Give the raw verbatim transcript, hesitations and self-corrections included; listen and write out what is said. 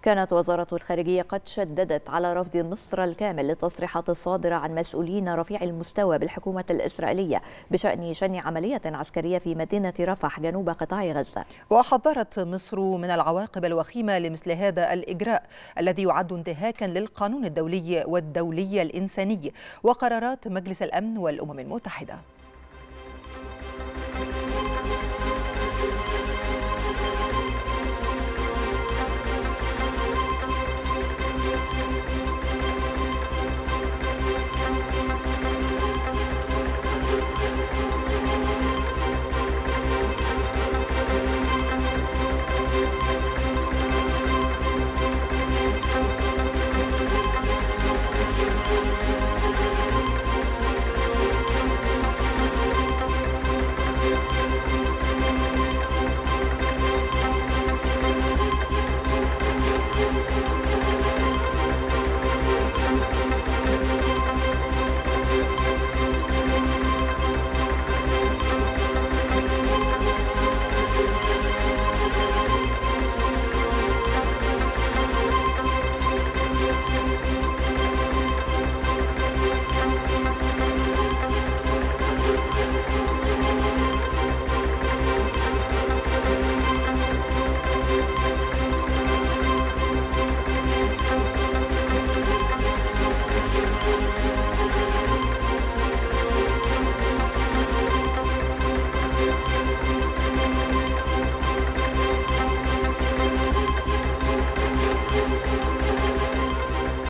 كانت وزارة الخارجية قد شددت على رفض مصر الكامل للتصريحات الصادرة عن مسؤولين رفيع المستوى بالحكومة الإسرائيلية بشأن شن عملية عسكرية في مدينة رفح جنوب قطاع غزة. وحذرت مصر من العواقب الوخيمة لمثل هذا الإجراء الذي يعد انتهاكا للقانون الدولي والدولي الإنساني وقرارات مجلس الأمن والأمم المتحدة.